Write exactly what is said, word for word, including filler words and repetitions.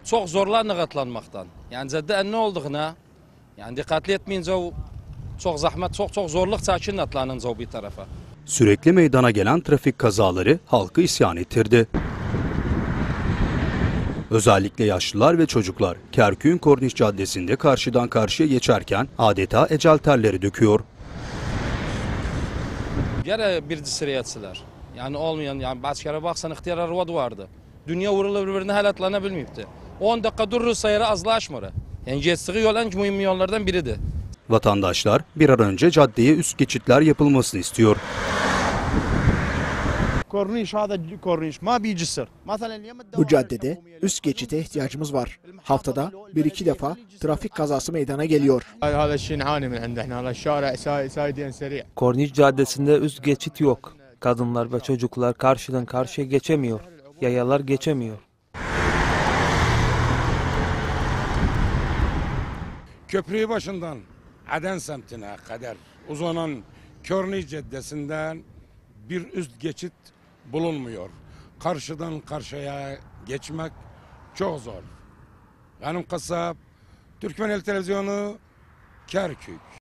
çok zorlanır katlanmaktan. Yani cidden ne olduğuna, yani dikkatli etmeyince o çok zahmet, çok çok zorluk çekin atlanınca o bir tarafa. Sürekli meydana gelen trafik kazaları halkı isyan ettirdi. Özellikle yaşlılar ve çocuklar Kerkük'ün Korniş Caddesi'nde karşıdan karşıya geçerken adeta ecel terleri döküyor. Gene birinci sıraya yatsılar. Yani olmayan, yani bazı kere baksan ihtiyar arvad vardı. Dünya vurulu birbirine halatlanabilmeyipti. on dakika dururuz sayarı azlaşmır. Yani geçtiği yol en mühim yollardan biridir. Vatandaşlar bir an önce caddeye üst geçitler yapılmasını istiyor. Bu caddede üst geçite ihtiyacımız var. Haftada bir iki defa trafik kazası meydana geliyor. Korniş Caddesi'nde üst geçit yok. Kadınlar ve çocuklar karşıdan karşıya geçemiyor. Yayalar geçemiyor. Köprü başından Aden semtine kadar uzanan Korniş Caddesi'nden bir üst geçit bulunmuyor. Karşıdan karşıya geçmek çok zor. Benim kasap Türkmeneli Televizyonu Kerkük.